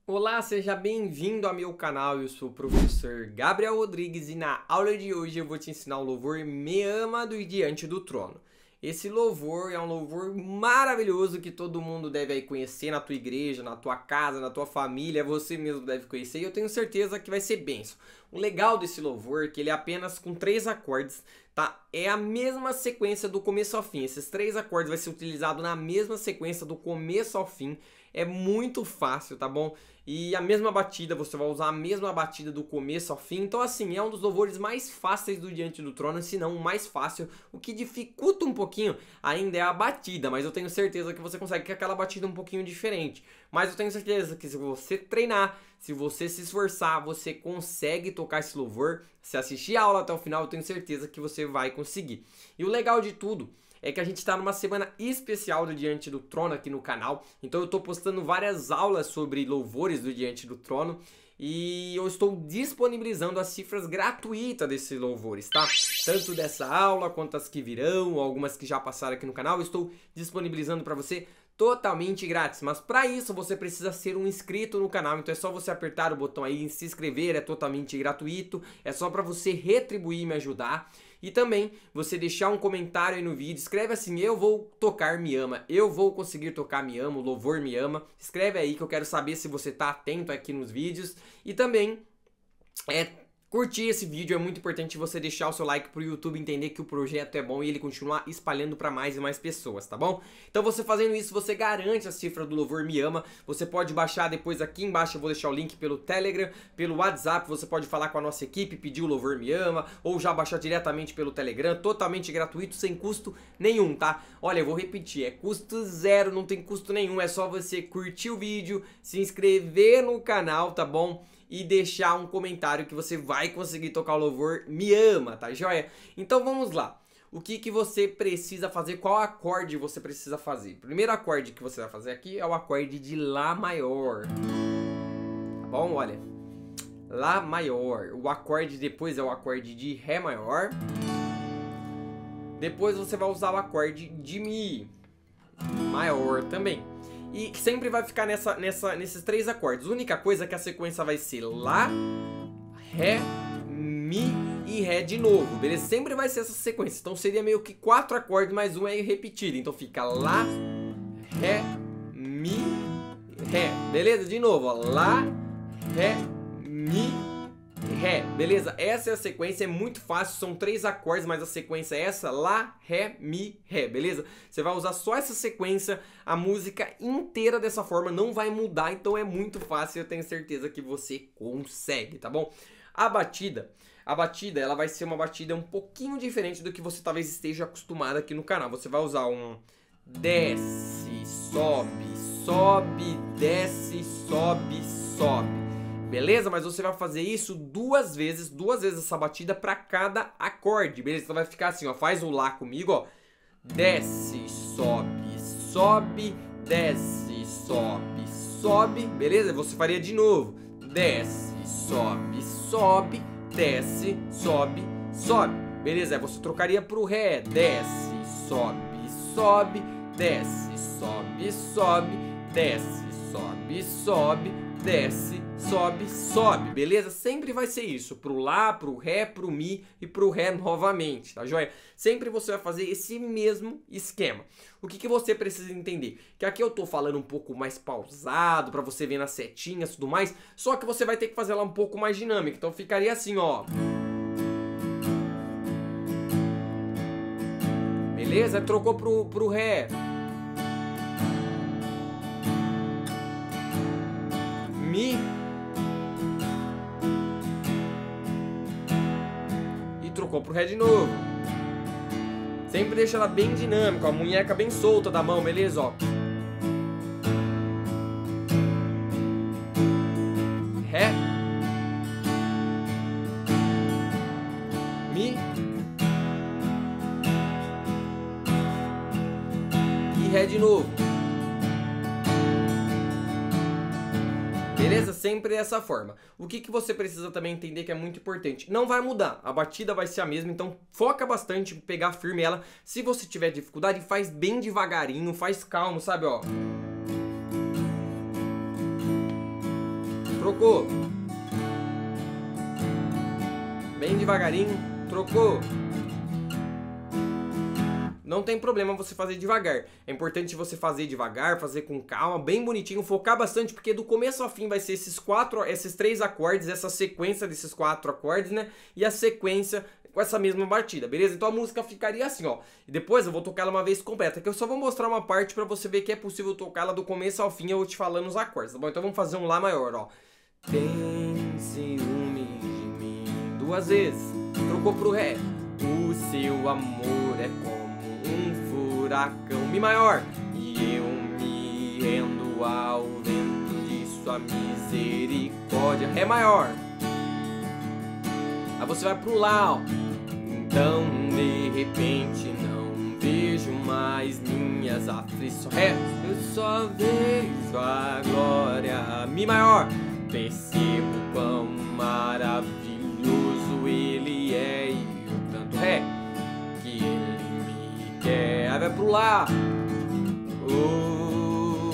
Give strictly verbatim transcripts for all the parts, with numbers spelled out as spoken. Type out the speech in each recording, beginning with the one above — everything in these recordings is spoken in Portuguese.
Olá, seja bem-vindo ao meu canal, eu sou o professor Gabriel Rodrigues e na aula de hoje eu vou te ensinar o louvor Me Ama do Diante do Trono. Esse louvor é um louvor maravilhoso que todo mundo deve aí conhecer na tua igreja, na tua casa, na tua família, você mesmo deve conhecer e eu tenho certeza que vai ser bênção. O legal desse louvor é que ele é apenas com três acordes, tá? É a mesma sequência do começo ao fim, esses três acordes vai ser utilizado na mesma sequência do começo ao fim. É muito fácil, tá bom? E a mesma batida, você vai usar a mesma batida do começo ao fim. Então assim, é um dos louvores mais fáceis do Diante do Trono, se não o mais fácil. O que dificulta um pouquinho ainda é a batida, mas eu tenho certeza que você consegue, que é aquela batida um pouquinho diferente. Mas eu tenho certeza que se você treinar, se você se esforçar, você consegue tocar esse louvor. Se assistir a aula até o final, eu tenho certeza que você vai conseguir. E o legal de tudo é que a gente está numa semana especial do Diante do Trono aqui no canal. Então eu estou postando várias aulas sobre louvores do Diante do Trono. E eu estou disponibilizando as cifras gratuitas desses louvores, tá? Tanto dessa aula, quanto as que virão, algumas que já passaram aqui no canal. Eu estou disponibilizando para você totalmente grátis, mas para isso você precisa ser um inscrito no canal, então é só você apertar o botão aí em se inscrever, é totalmente gratuito, é só para você retribuir e me ajudar. E também você deixar um comentário aí no vídeo, escreve assim: eu vou tocar Me Ama, eu vou conseguir tocar Me Ama, o louvor Me Ama. Escreve aí que eu quero saber se você tá atento aqui nos vídeos. E também é curtir esse vídeo, é muito importante você deixar o seu like pro YouTube entender que o projeto é bom e ele continuar espalhando para mais e mais pessoas, tá bom? Então você fazendo isso, você garante a cifra do louvor Me Ama. Você pode baixar depois aqui embaixo, eu vou deixar o link pelo Telegram, pelo WhatsApp, você pode falar com a nossa equipe, pedir o louvor Me Ama, ou já baixar diretamente pelo Telegram, totalmente gratuito, sem custo nenhum, tá? Olha, eu vou repetir, é custo zero, não tem custo nenhum, é só você curtir o vídeo, se inscrever no canal, tá bom? E deixar um comentário que você vai conseguir tocar o louvor Me Ama, tá joia? Então vamos lá. O que que você precisa fazer? Qual acorde você precisa fazer? O primeiro acorde que você vai fazer aqui é o acorde de Lá maior. Tá bom? Olha. Lá maior. O acorde depois é o acorde de Ré maior. Depois você vai usar o acorde de Mi maior também. E sempre vai ficar nessa, nessa, nesses três acordes. A única coisa é que a sequência vai ser Lá, Ré, Mi e Ré de novo, beleza? Sempre vai ser essa sequência. Então seria meio que quatro acordes, mais um é repetido. Então fica Lá, Ré, Mi, Ré. Beleza? De novo, ó. Lá, Ré, Mi, Ré, beleza? Essa é a sequência, é muito fácil, são três acordes, mas a sequência é essa, Lá, Ré, Mi, Ré, beleza? Você vai usar só essa sequência, a música inteira dessa forma, não vai mudar, então é muito fácil, eu tenho certeza que você consegue, tá bom? A batida, a batida, ela vai ser uma batida um pouquinho diferente do que você talvez esteja acostumado aqui no canal. Você vai usar um desce, sobe, sobe, desce, sobe, sobe. Beleza? Mas você vai fazer isso duas vezes, duas vezes essa batida para cada acorde, beleza? Então vai ficar assim, ó, faz o Lá comigo, ó. Desce, sobe, sobe, desce, sobe, sobe, beleza? Você faria de novo. Desce, sobe, sobe, desce, sobe, sobe. Beleza? Aí você trocaria pro Ré. Desce, sobe, sobe, desce, sobe, sobe, desce, sobe, sobe, desce, sobe, sobe, beleza? Sempre vai ser isso, pro Lá, pro Ré, pro Mi e pro Ré novamente, tá joia? Sempre você vai fazer esse mesmo esquema. O que que você precisa entender? Que aqui eu tô falando um pouco mais pausado, pra você ver nas setinhas e tudo mais, só que você vai ter que fazer ela um pouco mais dinâmica, então ficaria assim, ó. Beleza? Trocou pro, pro Ré. Mi. E trocou pro Ré de novo. Sempre deixa ela bem dinâmica, a munheca bem solta da mão, beleza? Ó. Ré. Mi. E Ré de novo. Beleza? Sempre dessa forma. O que que você precisa também entender que é muito importante? Não vai mudar, a batida vai ser a mesma, então foca bastante em pegar firme ela. Se você tiver dificuldade, faz bem devagarinho, faz calmo, sabe, ó. trocou. Bem devagarinho, trocou. Não tem problema você fazer devagar. É importante você fazer devagar, fazer com calma, bem bonitinho, focar bastante, porque do começo ao fim vai ser esses quatro, esses três acordes, essa sequência desses quatro acordes, né? E a sequência com essa mesma batida, beleza? Então a música ficaria assim, ó. E depois eu vou tocar ela uma vez completa, que eu só vou mostrar uma parte pra você ver que é possível tocar ela do começo ao fim, eu vou te falando os acordes, tá bom? Então vamos fazer um Lá maior, ó. Tem ciúme de mim duas vezes, trocou pro Ré. O seu amor é como um furacão, Mi maior, e eu me rendo ao vento de sua misericórdia, Ré maior. Aí você vai pro Lá, ó. Então de repente não vejo mais minhas aflições, Ré, eu só vejo a glória, Mi maior. Percebo quão maravilhoso ele é e o tanto, Ré, que ele me quer. Aí vai pro Lá. Oh,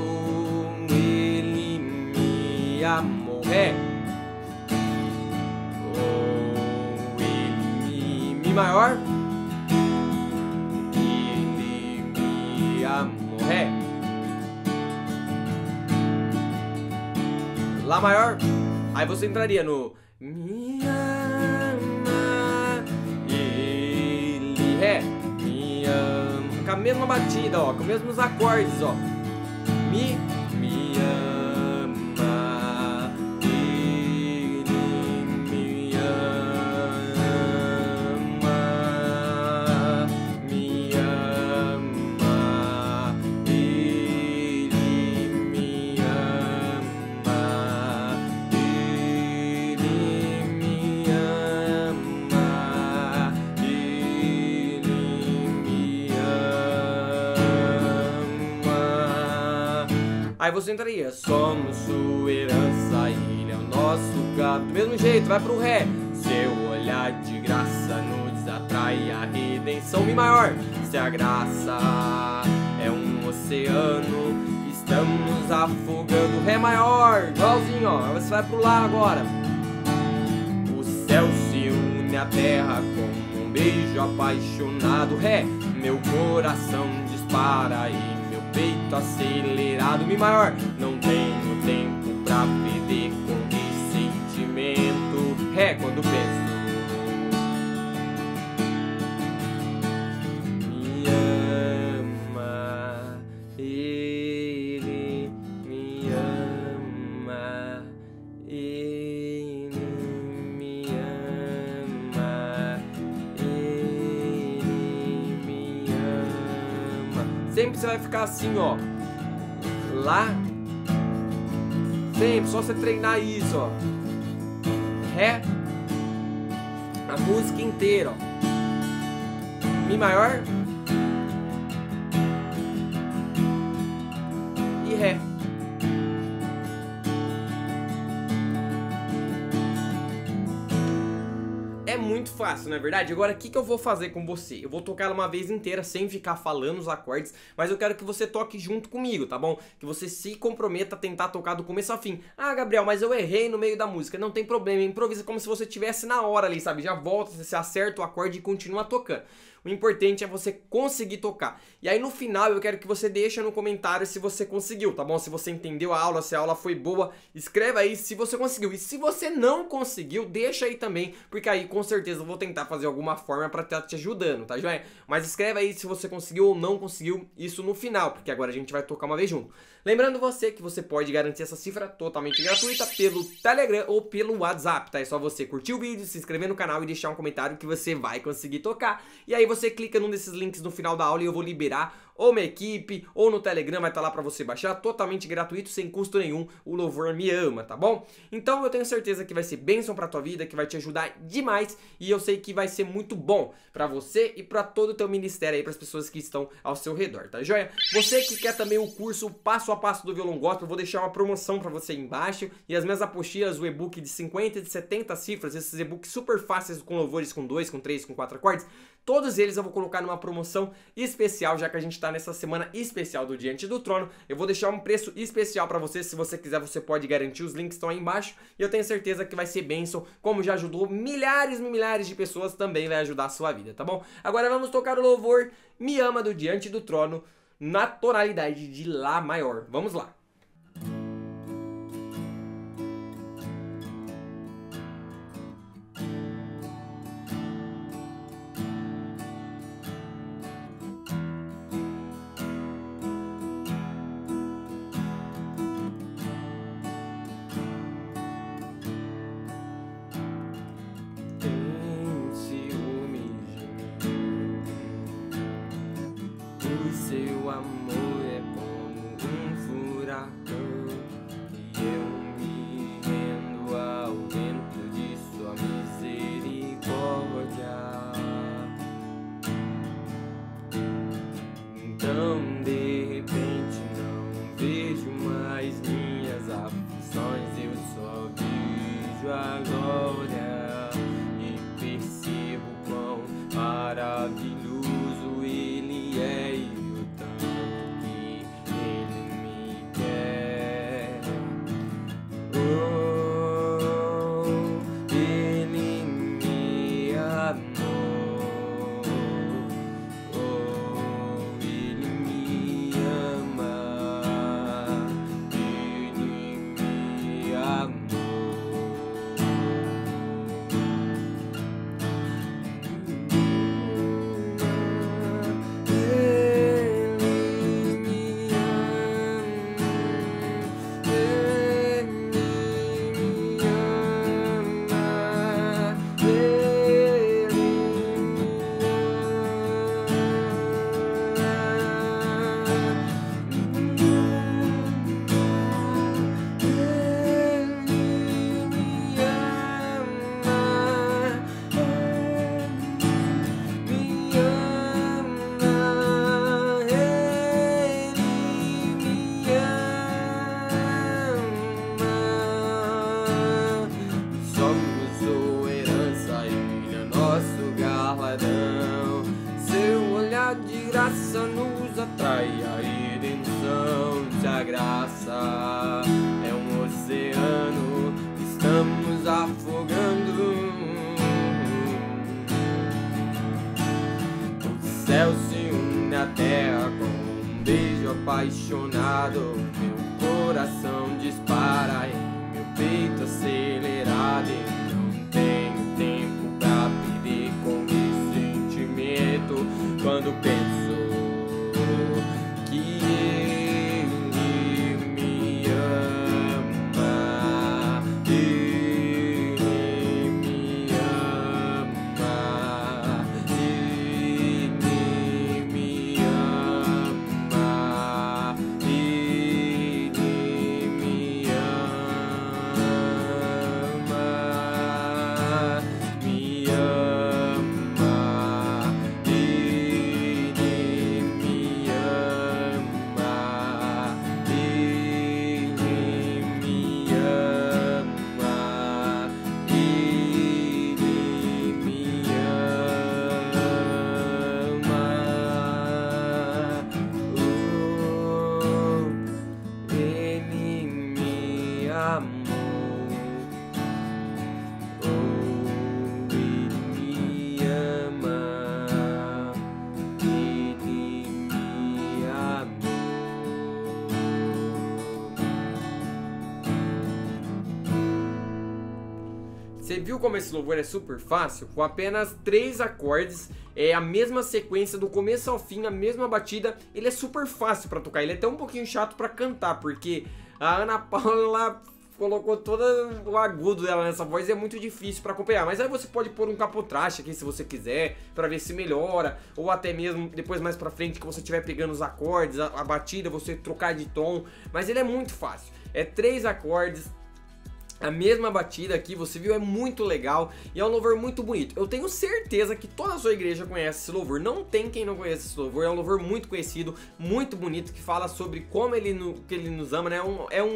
ele me amou, Ré. Oh, ele me, Mi maior. Ele me amou, Ré. Lá maior. Aí você entraria no Mi ama, ele, Ré, me ama, com a mesma batida, ó, com os mesmos acordes, ó. Mi, me ama, ele me ama, me ama, ele me ama, ele me ama, ele me ama. Aí você entraria, somos sua herança, ele é o nosso gado. Do mesmo jeito, vai pro Ré. Seu olhar de graça nos atrai a redenção, Mi maior. Se a graça é um oceano, estamos afogando, Ré maior. Igualzinho, ó, você vai pro Lá agora. O céu se une à terra como um beijo apaixonado, Ré. Meu coração dispara e meu peito acelerado, Mi maior. Não tenho tempo pra perder com ressentimento, Ré, quando penso. Me ama, ele me ama, ele me ama, ele me ama. Sempre você vai ficar assim, ó. Lá. Sempre, só você treinar isso, ó. Ré. A música inteira, ó. Mi maior. E Ré. É muito fácil, não é verdade? Agora, o que, que eu vou fazer com você? Eu vou tocar ela uma vez inteira sem ficar falando os acordes, mas eu quero que você toque junto comigo, tá bom? Que você se comprometa a tentar tocar do começo ao fim. Ah, Gabriel, mas eu errei no meio da música. Não tem problema, improvisa como se você estivesse na hora ali, sabe? Já volta, você acerta o acorde e continua tocando. O importante é você conseguir tocar. E aí no final eu quero que você deixe no comentário se você conseguiu, tá bom? Se você entendeu a aula, se a aula foi boa, escreva aí se você conseguiu. E se você não conseguiu, deixa aí também, porque aí com certeza eu vou tentar fazer alguma forma pra estar te ajudando, tá joia? Mas escreva aí se você conseguiu ou não conseguiu isso no final, porque agora a gente vai tocar uma vez junto. Lembrando você que você pode garantir essa cifra totalmente gratuita pelo Telegram ou pelo WhatsApp, tá? É só você curtir o vídeo, se inscrever no canal e deixar um comentário que você vai conseguir tocar. E aí você clica num desses links no final da aula e eu vou liberar ou uma equipe, ou no Telegram, vai estar lá pra você baixar, totalmente gratuito, sem custo nenhum, o Louvor Me Ama, tá bom? Então eu tenho certeza que vai ser bênção pra tua vida, que vai te ajudar demais, e eu sei que vai ser muito bom pra você e pra todo o teu ministério aí, pras pessoas que estão ao seu redor, tá joia? Você que quer também o curso passo a passo do violão gospel, eu vou deixar uma promoção pra você aí embaixo, e as minhas apostilas, o e-book de cinquenta e de setenta cifras, esses e-books super fáceis com louvores com dois, com três, com quatro acordes, todos eles eu vou colocar numa promoção especial, já que a gente tá nessa semana especial do Diante do Trono. Eu vou deixar um preço especial pra você, se você quiser você pode garantir, os links estão aí embaixo, e eu tenho certeza que vai ser bênção, como já ajudou milhares e milhares de pessoas, também vai ajudar a sua vida, tá bom? Agora vamos tocar o louvor Me Ama do Diante do Trono, na tonalidade de Lá maior. Vamos lá. Seu amor é como um furacão, e eu me rendo ao vento de sua misericórdia. Então de repente não vejo mais minhas aflições, eu só vejo a glória e percebo quão maravilhoso Ele é. De graça nos atrai a redenção, se a graça é um oceano, estamos afogando. O céu se une à terra com um beijo apaixonado, meu coração dispara em meu peito acelerado, e não tenho tempo pra perder com esse sentimento. Quando penso que Ele me ama, Ele me ama, Ele me ama, Ele me ama, me ama. Você viu como esse louvor é super fácil? Com apenas três acordes, é a mesma sequência do começo ao fim, a mesma batida. Ele é super fácil pra tocar, ele é até um pouquinho chato pra cantar, porque a Ana Paula colocou todo o agudo dela nessa voz e é muito difícil pra acompanhar. Mas aí você pode pôr um capotraste aqui se você quiser, pra ver se melhora, ou até mesmo depois mais pra frente que você estiver pegando os acordes, a, a batida, você trocar de tom. Mas ele é muito fácil, é três acordes, a mesma batida aqui, você viu, é muito legal e é um louvor muito bonito. Eu tenho certeza que toda a sua igreja conhece esse louvor, não tem quem não conheça esse louvor. É um louvor muito conhecido, muito bonito, que fala sobre como ele, no, que ele nos ama, né? É um, é um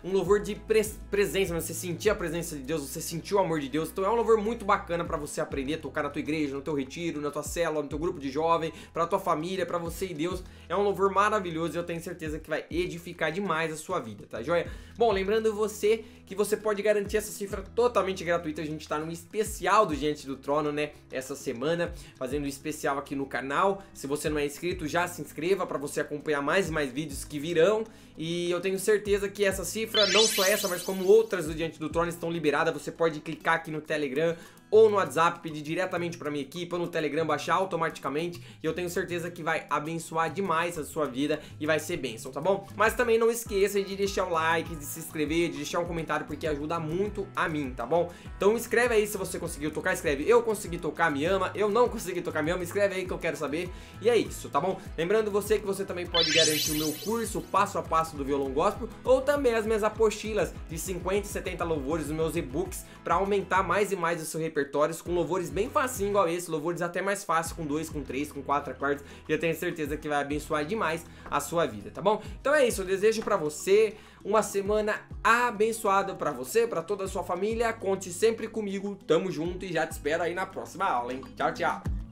um louvor de pres presença, você sentir a presença de Deus, você sentir o amor de Deus. Então é um louvor muito bacana pra você aprender a tocar na tua igreja, no teu retiro, na tua célula, no teu grupo de jovem, pra tua família, pra você e Deus. É um louvor maravilhoso e eu tenho certeza que vai edificar demais a sua vida, tá joia? Bom, lembrando você que você pode garantir essa cifra totalmente gratuita. A gente tá num especial do Diante do Trono, né, essa semana, fazendo um especial aqui no canal. Se você não é inscrito, já se inscreva para você acompanhar mais e mais vídeos que virão. E eu tenho certeza que essa cifra, não só essa, mas como outras do Diante do Trono, estão liberadas. Você pode clicar aqui no Telegram ou no WhatsApp, pedir diretamente para minha equipe, ou no Telegram, baixar automaticamente, e eu tenho certeza que vai abençoar demais a sua vida e vai ser bênção, tá bom? Mas também não esqueça de deixar o like, de se inscrever, de deixar um comentário, porque ajuda muito a mim, tá bom? Então escreve aí se você conseguiu tocar, escreve eu consegui tocar, me ama, eu não consegui tocar, me ama, escreve aí que eu quero saber, e é isso, tá bom? Lembrando você que você também pode garantir o meu curso passo a passo do violão gospel, ou também as minhas apostilas de cinquenta e setenta louvores, os meus e-books, para aumentar mais e mais o seu repertório, com louvores bem facinho igual esse, louvores até mais fáceis, com dois, com três, com quatro acordes, e eu tenho certeza que vai abençoar demais a sua vida, tá bom? Então é isso, eu desejo pra você uma semana abençoada pra você, pra toda a sua família, conte sempre comigo, tamo junto e já te espero aí na próxima aula, hein? Tchau, tchau!